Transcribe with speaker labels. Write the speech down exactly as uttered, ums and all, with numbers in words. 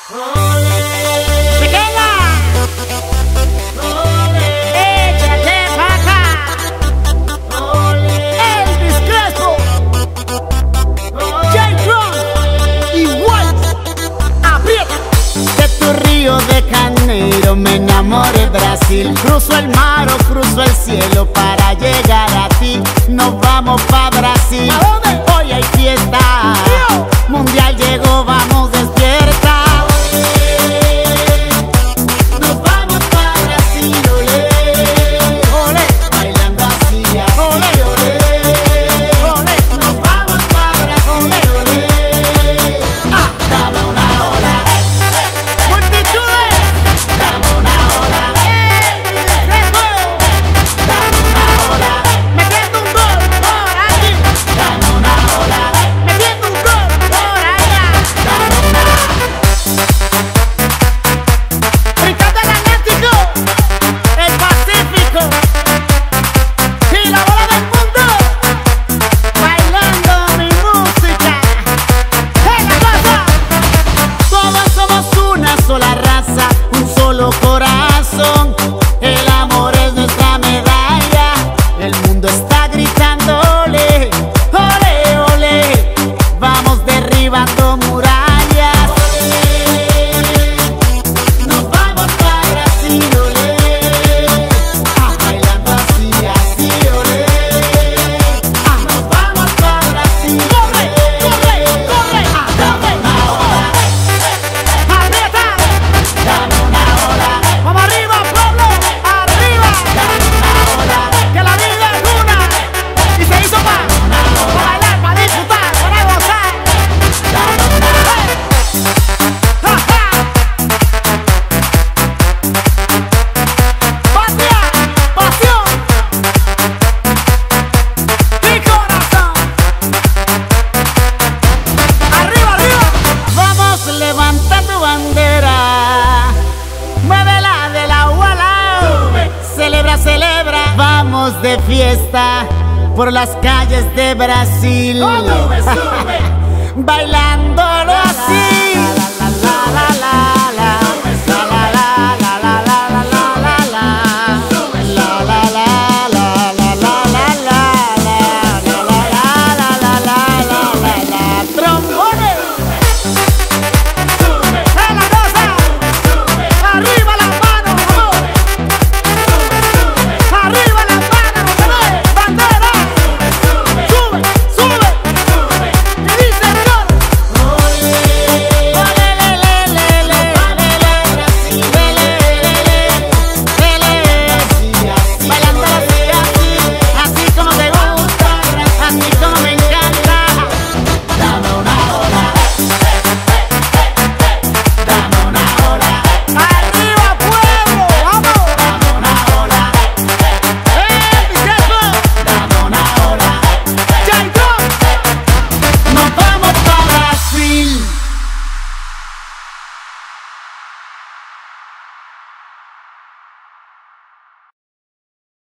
Speaker 1: Pequeña, échate pa' acá. Elvis Crespo, J-Tron y White. Aprieta. De tu Río de Janeiro me enamoré Brasil. Cruzo el mar o cruzo el cielo para llegar a ti. Nos vamos pa' Brasil. ¿A dónde? Hoy hay fiesta. ¡Tío! Mundial llegó, vamos despierta. Nos vamos pa' Brasil, olé, olé, bailando así, así, olé, olé, olé. Nos vamos pa' Brasil, olé. Ah, dame una ola, multitudes, dame una ola, Crespo, dame una ola, metiendo un gol por aquí, dame una ola, metiendo un gol por allá, dame una. Brincando el Atlántico, el Pacífico y la bola del mundo, bailando mi música. ¡Hey, la cosa! Todos somos una sola raza, un solo corazón. El amor es nuestra medalla. El mundo está gritando ole, ole, ole. Vamos derribando murallas. Nos vamos pa' Brasil, ole. Ah, bailando así, así, ole. Ah, nos vamos pa' Brasil. Corre, corre, corre. Ah, dame una ola. Aprieta. Dame una ola. Vamos arriba, pueblo, arriba. Dame una ola. Que la vida es una y se hizo pa' pa' bailar, pa' disfrutar, para gozar. Dame una ola. ¡Ja, ja! Patria, pasión y corazón. Arriba, arriba. Vamos, levanta tu bandera. Muévela de lado a lado. Celebra, celebra. Vamos de fiesta por las calles de Brasil. Bailando